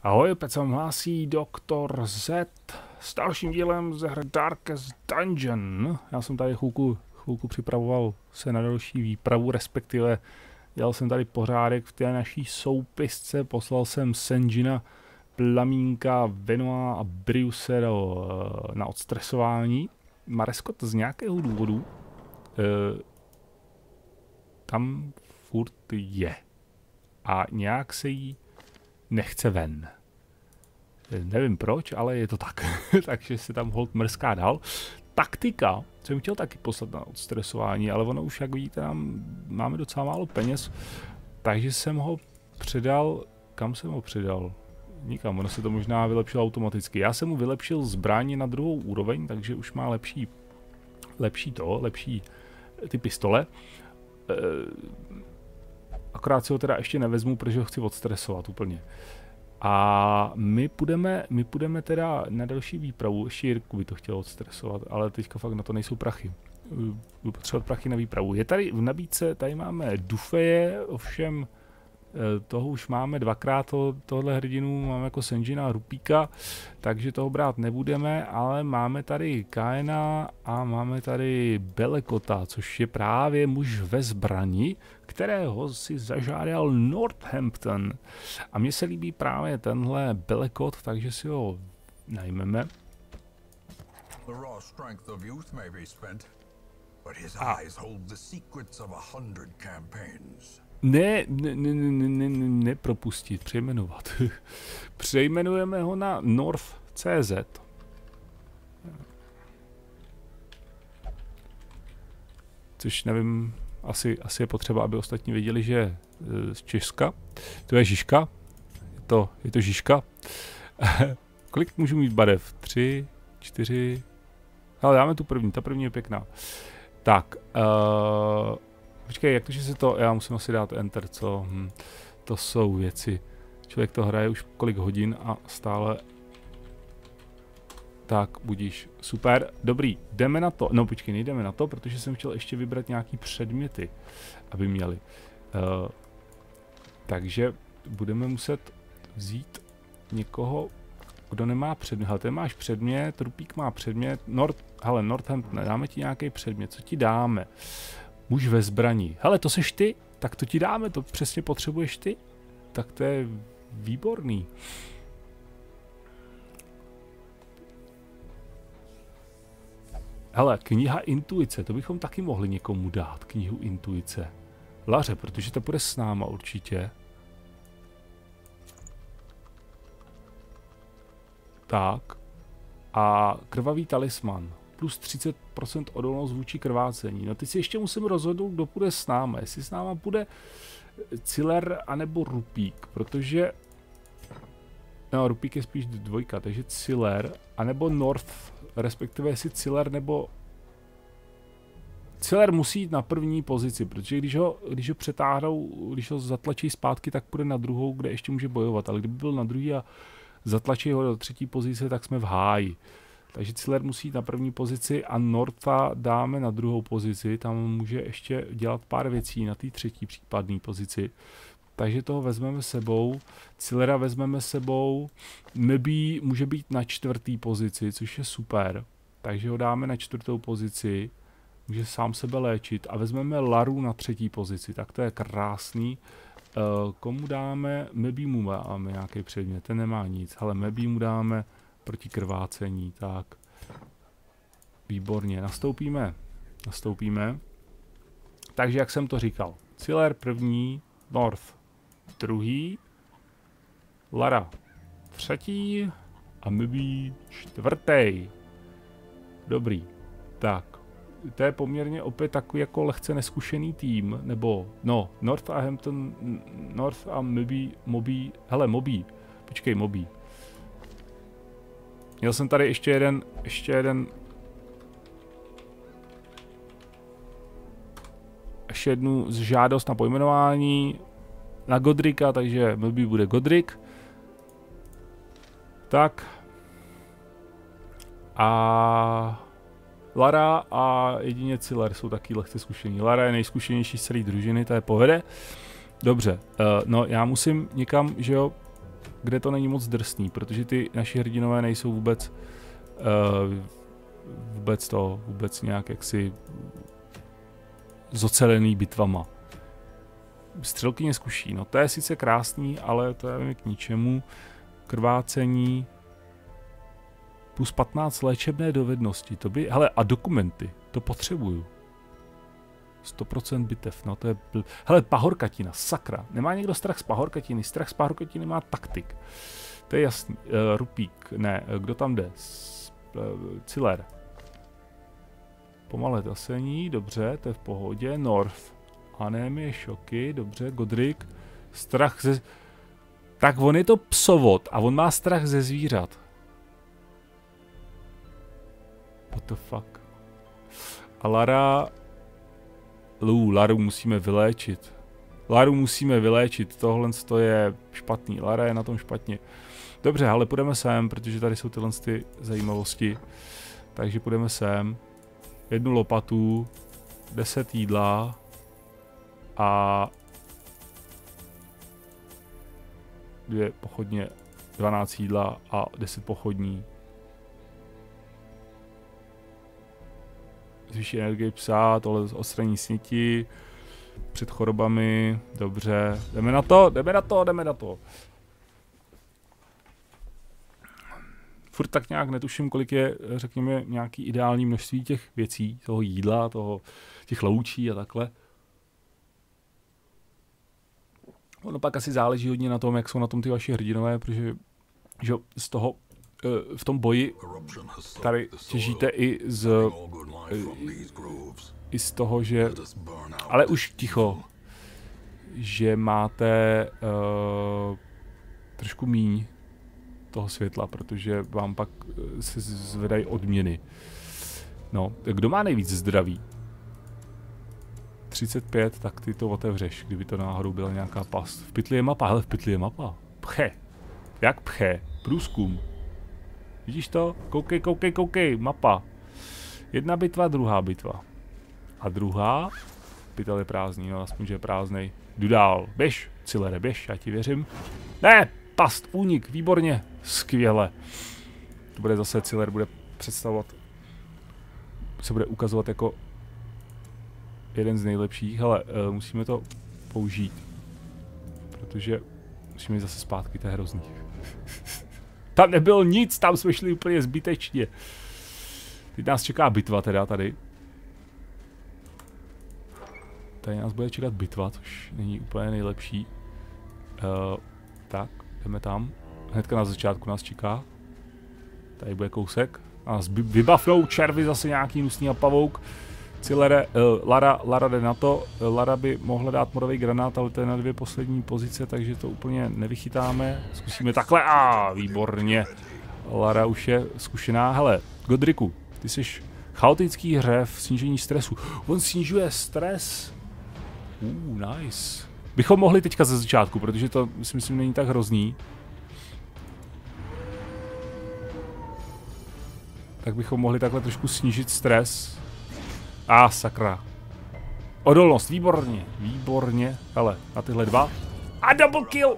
Ahoj, opět se vám hlásí Doktor Z s dalším dílem ze hry Darkest Dungeon. Já jsem tady chvilku připravoval se na další výpravu, respektive dělal jsem tady pořádek v té naší soupisce, poslal jsem Senjina, Plamínka, Venoa a Briuse na odstresování. Mareskot z nějakého důvodu tam furt je a nějak se jí nechce ven. Nevím proč, ale je to tak. Takže se tam hold mrská dál. Taktika jsem chtěl taky poslat na odstresování, ale ono už, jak vidíte, máme docela málo peněz, takže jsem ho předal. Kam jsem ho předal? Nikam, ono se to možná vylepšilo automaticky. Já jsem mu vylepšil zbraně na druhou úroveň, takže už má lepší ty pistole. Akorát si ho teda ještě nevezmu, protože ho chci odstresovat úplně. A my půjdeme teda na další výpravu, ještě Jirku by to chtěl odstresovat, ale teďka fakt na to nejsou prachy. Budu potřebovat prachy na výpravu. Je tady v nabídce, tady máme Dufeje, ovšem toho už máme dvakrát, tohle hrdinu máme jako Senjina a Rupíka, takže toho brát nebudeme, ale máme tady Kaena a máme tady Belekota, což je právě muž ve zbrani, kterého si zažádal Northampton. A mně se líbí právě tenhle Belekot, takže si ho najmeme. Nepropustit, přejmenovat. Přejmenujeme ho na North.cz. Což nevím, asi je potřeba, aby ostatní věděli, že je z Česka. To je Žižka. Je to Žižka. Kolik můžu mít barev? 3, 4. Ale dáme tu první, ta první je pěkná. Tak, počkej, jak to, že se to, já musím asi dát enter, co? To jsou věci. Člověk to hraje už kolik hodin a stále. Tak, budíš. Super, dobrý, jdeme na to. No počkej, nejdeme na to, protože jsem chtěl ještě vybrat nějaký předměty, aby měli. Takže budeme muset vzít někoho, kdo nemá předmět. Hele, ty máš předmět, Rupík má předmět, Northampton, dáme ti nějaký předmět, co ti dáme? Muž ve zbraní. Hele, to seš ty? Tak to ti dáme, to přesně potřebuješ ty? Tak to je výborný. Hele, kniha intuice, to bychom taky mohli někomu dát, knihu intuice. Laře, protože to bude s náma určitě. Tak. A krvavý talisman. Plus 30% odolnost vůči krvácení. No teď si ještě musím rozhodnout, kdo půjde s náma. Jestli s náma půjde Ciller anebo Rupík, protože no, Rupík je spíš dvojka, takže Ciller anebo North, respektive jestli Ciller nebo Ciller musí jít na první pozici, protože když ho přetáhnou, když ho zatlačí zpátky, tak půjde na druhou, kde ještě může bojovat, ale kdyby byl na druhý a zatlačí ho do třetí pozice, tak jsme v háji. Takže Ciller musí jít na první pozici a Northa dáme na druhou pozici, tam může ještě dělat pár věcí na té třetí případné pozici. Takže toho vezmeme sebou, Cillera vezmeme sebou, Mebí může být na čtvrtý pozici, což je super. Takže ho dáme na čtvrtou pozici, může sám sebe léčit a vezmeme Laru na třetí pozici, tak to je krásný. Komu dáme? Mebí mu máme nějaký předmět, ten nemá nic, ale Mebí mu dáme proti krvácení, tak. Výborně, nastoupíme. Takže jak jsem to říkal, Ciller první, North druhý, Lara třetí a Mebí čtvrtý. Dobrý, tak. To je poměrně opět takový jako lehce neskušený tým, nebo no, North a Mobí, hele Mobí, počkej Mobí. Měl jsem tady ještě jednu žádost na pojmenování na Godrika, takže Mobí bude Godrik. Tak. A Lara a jedině Ciller jsou taky lehce zkušení. Lara je nejzkušenější z celé družiny, to je povede. Dobře, no já musím někam, že jo, kde to není moc drsný, protože ty naši hrdinové nejsou vůbec nějak jaksi zocelený bitvama. Střelkyně zkuší, no to je sice krásný, ale to je k ničemu. Krvácení, plus 15 léčebné dovednosti, to by, hele, a dokumenty, to potřebuju. 100% bitev, no to je, hele, pahorkatina, sakra, nemá někdo strach z pahorkatiny, strach z pahorkatiny má taktik. To je jasný, Rupík, ne, kdo tam jde? Ciller. Pomalé tasení, dobře, to je v pohodě, North. Anémie, šoky, dobře, Godric. Strach ze... Tak on je to psovod a on má strach ze zvířat. What the fuck? A Lara... Laru musíme vyléčit. Laru musíme vyléčit, tohle je špatný. Lara je na tom špatně. Dobře, ale půjdeme sem, protože tady jsou tyhle ty zajímavosti. Takže půjdeme sem. 1 lopatu, 10 jídla a 2 pochodně, 12 jídla a 10 pochodní. Zvýší energii psa, tohle odstraní sněti před chorobami, dobře, jdeme na to. Furt tak nějak netuším, kolik je, řekněme, nějaký ideální množství těch věcí, toho jídla, těch loučí a takhle. Ono pak asi záleží hodně na tom, jak jsou na tom ty vaši hrdinové, protože že z toho v tom boji tady těžíte i z toho, že... Ale už ticho. Že máte trošku míň toho světla, protože vám pak se zvedají odměny. No, kdo má nejvíc zdraví? 35, tak ty to otevřeš, kdyby to náhodou byla nějaká past. V pytli je mapa, hele, v pytli je mapa. Pche. Jak pche? Průzkum. Vidíš to? Koukej, mapa. Jedna bitva, druhá bitva. A druhá? Pytel je prázdný, no aspoň, že je prázdnej. Jdu dál, běž, Cillere, běž, já ti věřím. Ne, past, únik, výborně, skvěle. To bude zase, Ciller bude představovat, se bude ukazovat jako jeden z nejlepších, ale musíme to použít. Protože musíme jít zase zpátky, to je hrozný. Tam nebylo nic, tam jsme šli úplně zbytečně. Teď nás čeká bitva teda tady. Tady nás bude čekat bitva, což není úplně nejlepší. Tak, jdeme tam. Hnedka na začátku nás čeká. Tady bude kousek. A nás vybafnou červy zase nějaký hnusný a pavouk. Cillere, Lara jde na to. Lara by mohla dát morový granát, ale to je na 2 poslední pozice, takže to úplně nevychytáme. Zkusíme takhle. Výborně. Lara už je zkušená. Hele, Godriku, ty jsi chaotický hřev, snížení stresu. On snižuje stres. Nice. Bychom mohli teďka ze začátku, protože to si myslím není tak hrozný. Tak bychom mohli takhle trošku snížit stres. Sakra. Odolnost, výborně, výborně. Hele, na tyhle 2. A double kill!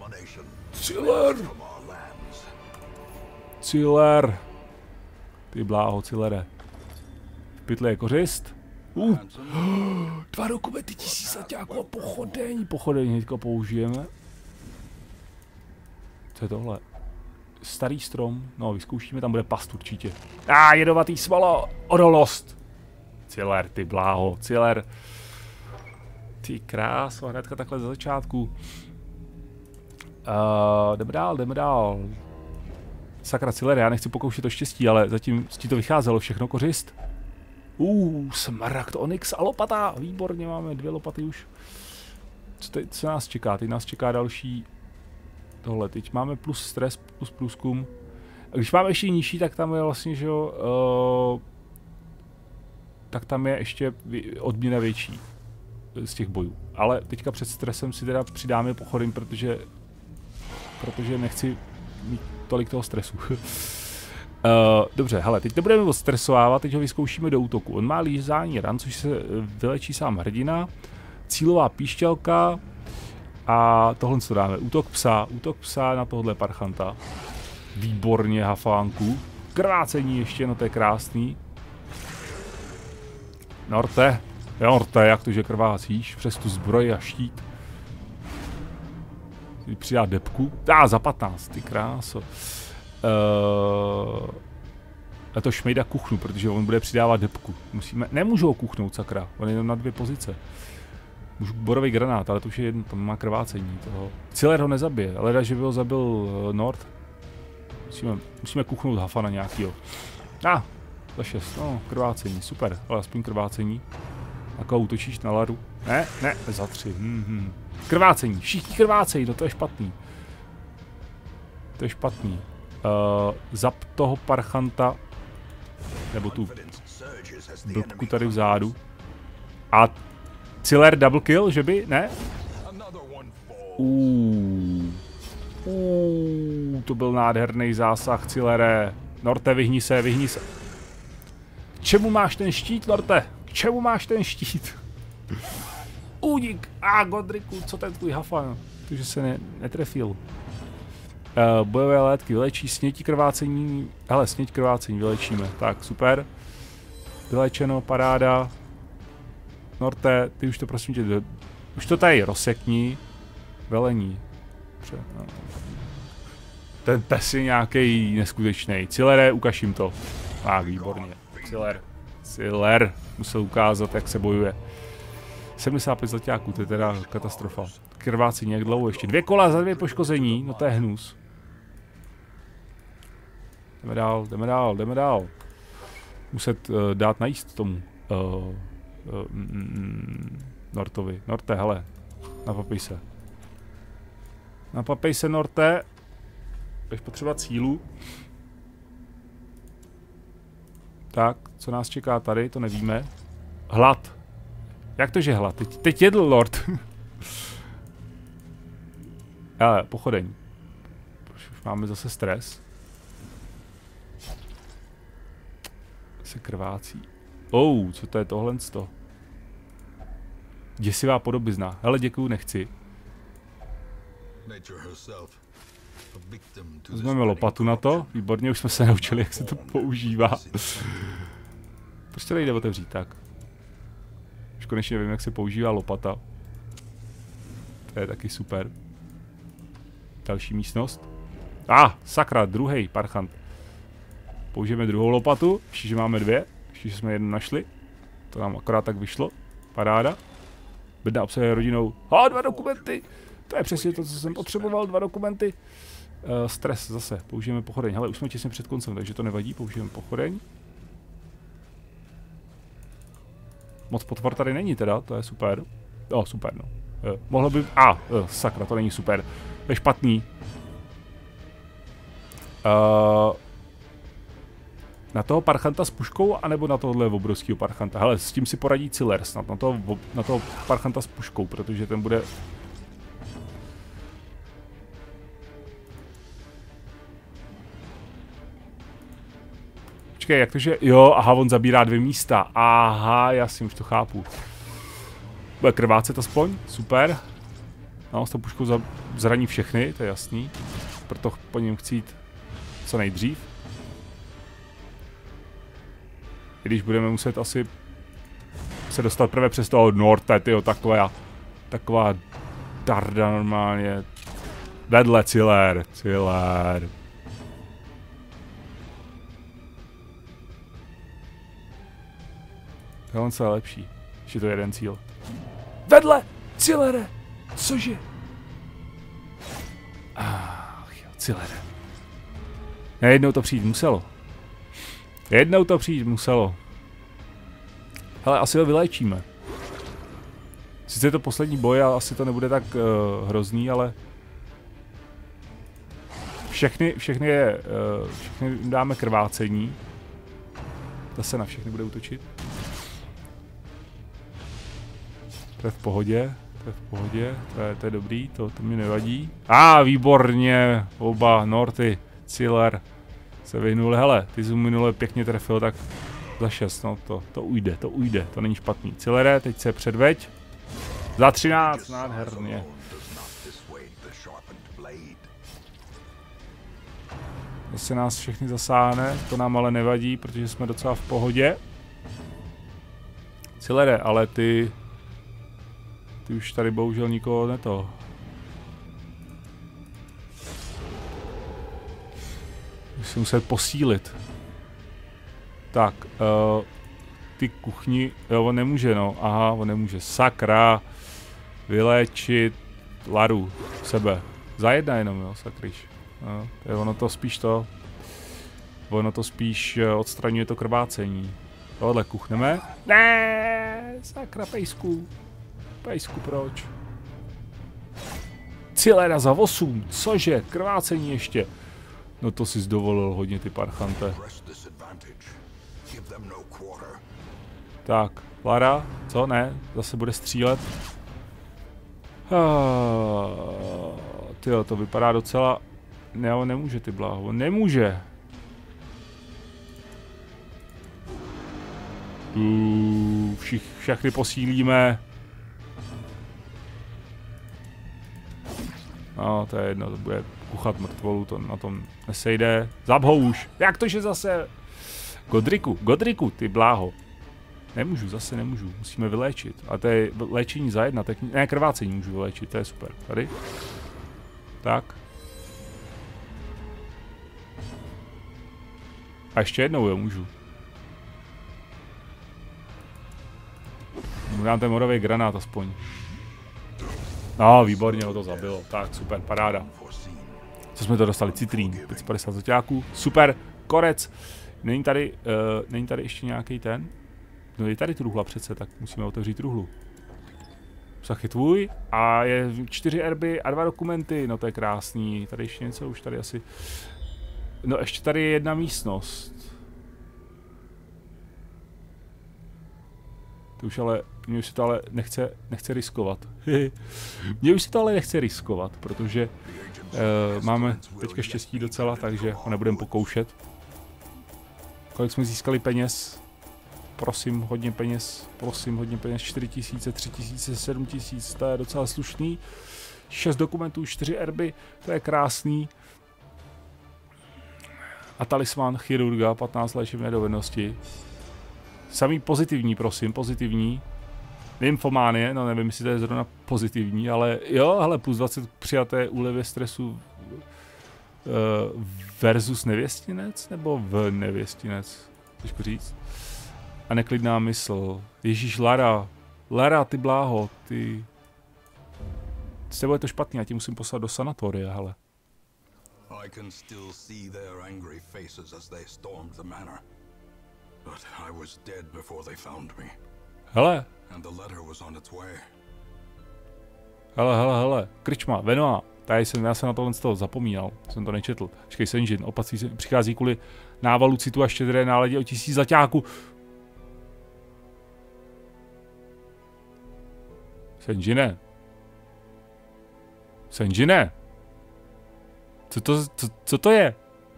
Ciller. Ty bláho, Cillere. V pytli je kořist. 2 dokumenty 1000 zaťáků a pochodeň. Pochodeň teďka použijeme. Co je tohle? Starý strom. No, vyzkoušíme, tam bude past určitě. Jedovatý smolo. Odolnost. Ciller, ty bláho, Ciller. Ty kráso, hnedka takhle za začátku. Jdeme dál. Sakra, Ciller, já nechci pokoušet to štěstí, ale zatím ti to vycházelo všechno, kořist. Smaragd, onyx a lopata. Výborně, máme 2 lopaty už. Co nás čeká? Teď nás čeká další tohle. Teď máme plus stres, plus průzkum. A když máme ještě nižší, tak tam je vlastně, že jo, tak tam je ještě odměna větší z těch bojů. Ale teďka před stresem si teda přidáme pochodeň, protože nechci mít tolik toho stresu. Dobře, hele, teď nebudeme odstresovávat, teď ho vyzkoušíme do útoku. On má lízání ran, což se vylečí sám hrdina. Cílová píšťalka. A tohle co dáme, útok psa na tohle parchanta. Výborně, hafánku. Krvácení ještě, no to je krásný. Norte, jak to, že krvácíš přes tu zbroj a štít. Přidá depku. Za 15, ty kráso. A to šmejda kuchnu, protože on bude přidávat depku. Nemůžu ho kuchnout, sakra, on je jenom na 2 pozice. Můžu borový granát, ale to už je jedno, tam má krvácení toho. Ciller ho nezabije, ale že by ho zabil Nord. Musíme kuchnout Hafana nějakýho. Za 6, no, krvácení, super, ale aspoň krvácení. Jako útočíš na Laru. Ne, za 3. Krvácení, všichni krvácejí, no to je špatný. To je špatný. Zap toho parchanta, nebo tu blbku tady vzadu. A Ciller double kill, že by? Ne? To byl nádherný zásah, Cillere. Norte, vyhni se. K čemu máš ten štít, Norte? K čemu máš ten štít? Únik! Godriku, co ten tvůj hafan? Takže se netrefil. Bojové létky vylečí, snětí krvácení. Hele, sněť krvácení vylečíme. Tak, super. Vylečeno, paráda. Norte, ty už to prosím tě, už to tady rozsekni. Velení. Ten pes je nějaký neskutečný. Cillere, ukaž jim to. Výborně. Ciller musel ukázat, jak se bojuje. 75 zlaťáků, to je teda katastrofa. Krvácení jak dlouho ještě. 2 kola za 2 poškození, no to je hnus. Jdeme dál. Muset dát najíst tomu. Nortovi. Norte, hele. Napapej se, Norte. Budeš potřebovat sílu. Tak, co nás čeká tady, to nevíme. Hlad. Jak to, že hlad? Teď jedl Lord. Ale, pochodeň. Už máme zase stres. Se krvácí. Co to je tohle? Děsivá podobizna. Hele, děkuju, nechci. Vezmeme lopatu na to. Výborně, už jsme se naučili, jak se to používá. Proč to nejde otevřít tak? Už konečně vím, jak se používá lopata. To je taky super. Další místnost. Sakra, druhý parchant. Použijeme druhou lopatu, ještě že máme 2. Ještě že jsme jednu našli. To nám akorát tak vyšlo. Paráda. Bedna obsahuje rodinou. 2 dokumenty! To je přesně to, co jsem potřeboval, 2 dokumenty. Stres zase, použijeme pochodeň. Hele, už jsme těsně před koncem, takže to nevadí, použijeme pochodeň. Moc potvor tady není teda, to je super. Super, no. Mohlo by... sakra, to není super. To je špatný. Na toho parchanta s puškou, anebo na tohle obrovského parchanta? Hele, s tím si poradí Ciller snad, na toho parchanta s puškou, protože ten bude... Počkej, jak to, že... on zabírá 2 místa. Jasně, už to chápu. Bude krvácet aspoň, super. No, s tou puškou zraní všechny, to je jasný. Proto po něm chci jít co nejdřív. I když budeme muset asi se dostat prvé přes toho Norte, tyjo, taková darda normálně. Vedle Ciller. Tohle je lepší, ještě to je jeden cíl. Vedle! Cillere! Cože? Cillere. Jednou to přijít muselo. Hele, asi ho vyléčíme. Sice je to poslední boj a asi to nebude tak hrozný, ale... Všechny jim dáme krvácení. Zase na všechny bude útočit. To je v pohodě, to je dobrý, to mi nevadí. Výborně, oba Norty, Ciller se vyhnuli. Hele, ty jsi minule pěkně trefil, tak za 6, no to ujde, to není špatný. Cillere, teď se předveď. Za 13, nádherně. Zase nás všechny zasáhne, to nám ale nevadí, protože jsme docela v pohodě. Cilere, ale ty už tady bohužel nikoho neto. Musím muset posílit. Tak, ty kuchni, jo, on nemůže, no, aha, on nemůže, sakra, vyléčit Laru, sebe, za jedna jenom, jo, sakryš, no, ono to spíš odstraňuje to krvácení. Tohle kuchneme, ne, sakra, pejsku, proč? Cilera za 8, cože, krvácení ještě. No to si dovolil hodně, ty parchante. Tak, Lara, co, ne, zase bude střílet. Tyjo, to vypadá docela... Ne, on nemůže, ty bláho, on nemůže. Všechny posílíme. No, to je jedno, to bude kuchat mrtvolu, to na tom nesejde. Zab ho už, jak to, že zase... Godriku, ty bláho. Nemůžu, zase nemůžu, musíme vyléčit. A to je léčení za jedna, ne, krvácení můžu vyléčit, to je super. Tady. Tak. A ještě jednou, jo, můžu. Dám ten morový granát aspoň. No, výborně ho to zabilo. Tak, super, paráda. Co jsme to dostali? Citrín, 550 zoťáků. Super, korec. Není tady ještě nějaký ten? No je tady truhla přece, tak musíme otevřít truhlu. Sach je tvůj a je 4 erby a 2 dokumenty, no to je krásný. Tady ještě něco, už tady asi... No ještě tady je jedna místnost. To už ale, mě už se to ale nechce riskovat. Mně už se to ale nechce riskovat, protože máme teďka štěstí docela, takže ho nebudeme pokoušet. Kolik jsme získali peněz? Prosím, hodně peněz, 4 000, 3 000, 7 000, to je docela slušný. 6 dokumentů, 4 erby, to je krásný. A talisman chirurga, 15 léčebné dovednosti. Samý pozitivní, prosím, pozitivní. Nymfománie, no nevím, jestli to je zrovna pozitivní, ale jo, hele, plus 20 přijaté úlevy stresu versus nevěstinec, nebo v nevěstinec, těžko říct. A neklidná mysl. Ježíš, Lara, ty bláho, ty... S tebou je to špatný, já ti musím poslat do sanatoria, hele. I can still see their angry faces as they stormed the manor. But I was dead before they found me. Hele. And the letter was on its way. Hele. Krčma, Venoa. Já jsem na tohle z toho zapomínal, jsem to nečetl. Počkej, Senjin, opací se přichází kvůli návalu citu a štědré náladě o 1000 zlaťáků. Senjine. Co to je?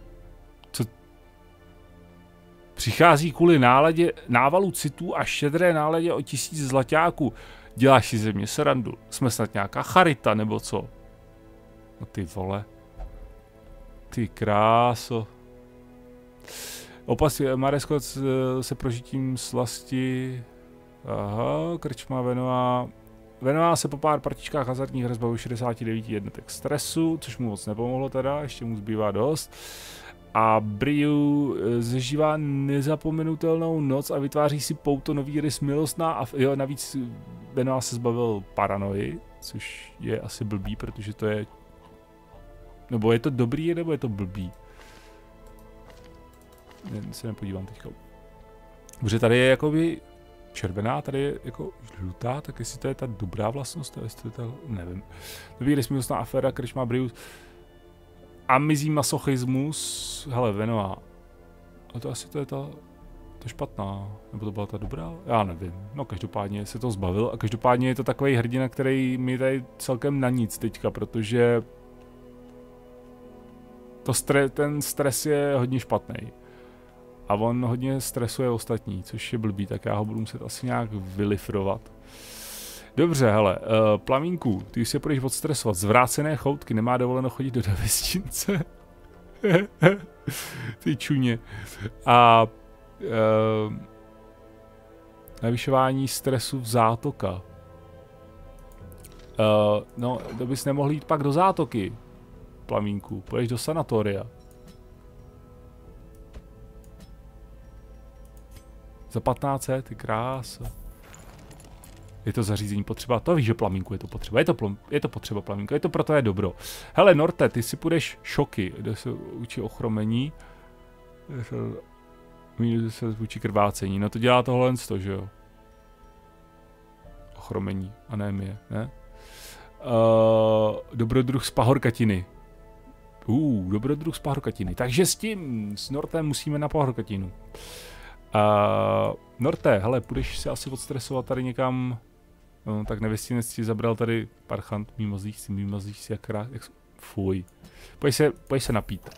Přichází kvůli návalu citů a štědré náladě o 1000 zlaťáků. Děláš si ze mě srandu. Jsme snad nějaká charita, nebo co? No ty vole. Ty kráso. Opas Maresko se prožitím slasti. Aha, krčma Venoa. Venoa se po pár partičkách hazardních her zbavil 69 jednotek stresu, což mu moc nepomohlo teda, ještě mu zbývá dost. A Briu zažívá nezapomenutelnou noc a vytváří si pouto nový rys milostná a jo, navíc Venoa se zbavil paranoji, což je asi blbý, protože to je... Nebo je to dobrý, nebo je to blbý? Se nepodívám teďka. Protože tady je jakoby červená, tady je jako žlutá, tak jestli to je ta dobrá vlastnost, jestli to je ta, nevím. Nový rys milostná aféra, krčma Briu. Amizí masochismus, hele, Venoa. A to asi to je ta špatná, nebo to byla ta dobrá? Já nevím, no každopádně se to zbavil a každopádně je to takový hrdina, který mi tady celkem na nic teďka, protože ten stres je hodně špatný. A on hodně stresuje ostatní, což je blbý, tak já ho budu muset asi nějak vylifrovat. Dobře, hele, Plamínku, ty už se budeš odstresovat. Zvrácené choutky, nemá dovoleno chodit do nevěstince. Ty čuně. A navyšování stresu v zátoka. No, to bys nemohl jít pak do zátoky, Plamínku. Půjdeš do sanatoria. Za 1500, ty krása. Je to zařízení potřeba? To víš, že, Plamínku, je to potřeba. Je to potřeba, Plamínku. Je to proto je dobro. Hele, Norte, ty si půjdeš šoky. Jde se učí ochromení. Se učí krvácení. No to dělá tohle, že jo? Ochromení. Anémie, ne? Dobrodruh z pahorkatiny. Dobrodruh z pahorkatiny. Takže s Nortem musíme na pahorkatinu. Norte, hele, půjdeš si asi odstresovat tady někam. No, tak nevěstinec si zabral tady parchant, mimozíš si jak fuj. Pojď se napít.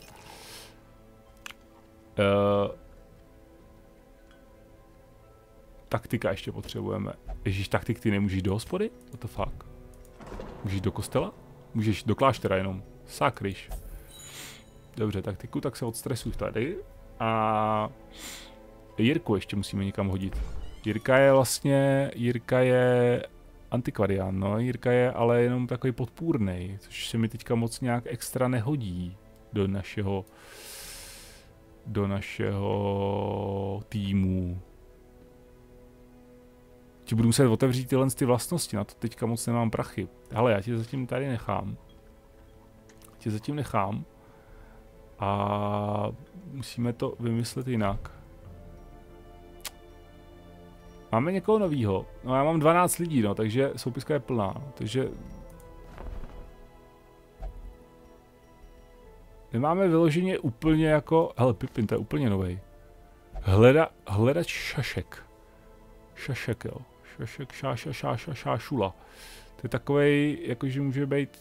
Taktika ještě potřebujeme. Ježíš, taktik, ty nemůžeš do hospody? What the fuck? Můžeš do kostela? Můžeš do kláštera jenom. Sakryš. Dobře, taktiku, tak se odstresuj tady. A Jirku ještě musíme někam hodit. Jirka je antikvarián, no. Jirka je ale jenom takový podpůrnej, což se mi teďka moc nějak extra nehodí do našeho týmu. Ti budu muset otevřít tyhle vlastnosti, na to teďka moc nemám prachy. Hele, já tě zatím tady nechám. A musíme to vymyslet jinak. Máme někoho novýho. No já mám 12 lidí, no, takže soupiska je plná. No, takže nemáme vyloženě úplně jako... Hele, Pipin, to je úplně novej. Hledač šašek. Šašek, jo. Šašek, šášula. To je takovej, jakože může být...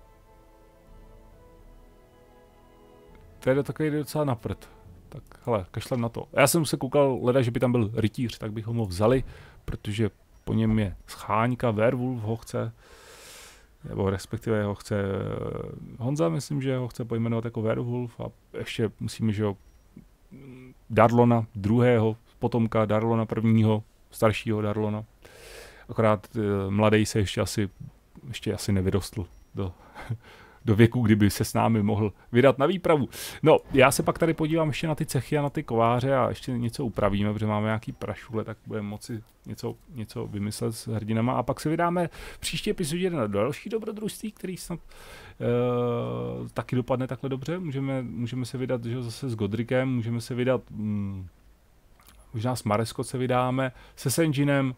To je takový docela na prd. Tak hele, kašlem na to. Já jsem se koukal, leda, že by tam byl rytíř, tak bych ho vzali, protože po něm je scháňka, werewolf ho chce, nebo respektive ho chce Honza, myslím, že ho chce pojmenovat jako werewolf a ještě musíme, že ho Darlona, druhého potomka Darlona prvního, staršího Darlona. Akorát mladý se ještě asi nevyrostl do věku, kdyby se s námi mohl vydat na výpravu. No, já se pak tady podívám ještě na ty cechy a na ty kováře a ještě něco upravíme, protože máme nějaký prašule, tak budeme moci něco vymyslet s hrdinama a pak se vydáme v příští epizodě na další dobrodružství, který snad taky dopadne takhle dobře. Můžeme se vydat, že zase s Godrikem, můžeme se vydat, možná s Maresco se vydáme, se Senjinem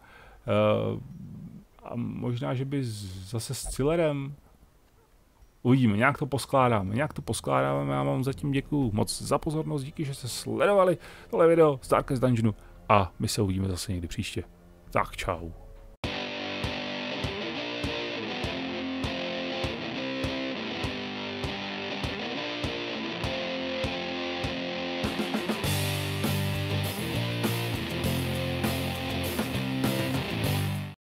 a možná, že by zase s Cillerem. Uvidíme, nějak to poskládáme, já vám zatím děkuju moc za pozornost, díky, že jste sledovali tohle video z Darkest Dungeonu a my se uvidíme zase někdy příště. Tak čau.